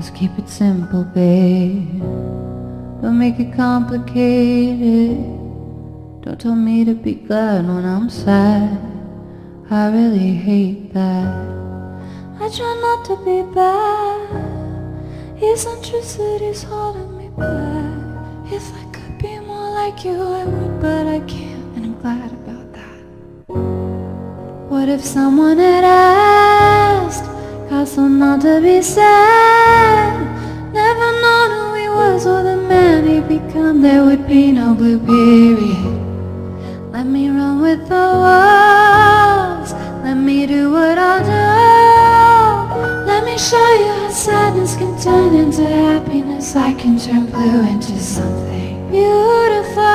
Just keep it simple, babe. Don't make it complicated. Don't tell me to be glad when I'm sad. I really hate that. I try not to be bad. Eccentricity's holding me back. If I could be more like you, I would, but I can't, and I'm glad about that. What if someone had asked Picasso not to be sad? Never known who he was or the man he'd become. There would be no blue period. Let me run with the wolves. Let me do what I'll do. Let me show you how sadness can turn into happiness. I can turn blue into something beautiful,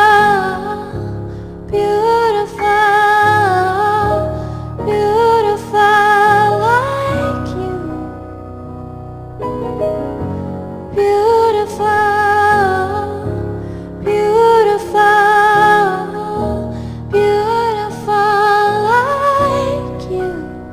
beautiful, beautiful like you. Beautiful, beautiful, beautiful like you.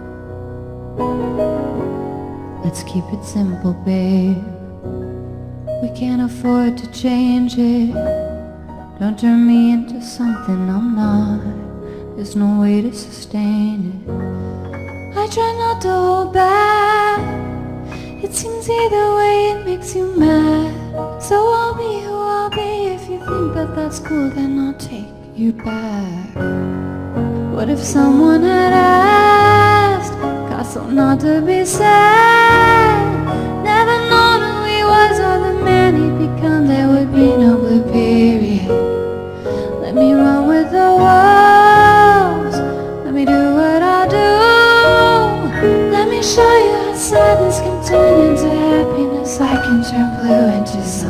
Let's keep it simple, babe. We can't afford to change it. Don't turn me into something I'm not. There's no way to sustain it. I try not to hold back. It seems either way it makes you mad. So I'll be who I'll be. If you think that that's cool, then I'll take you back. What if someone had asked Picasso not to be sad? Never known who he was or the man he'd become. There would be no blue period. Let me run with the wolves. Let me do what I do. Let me show you how sadness can turn into happiness. I can turn blue into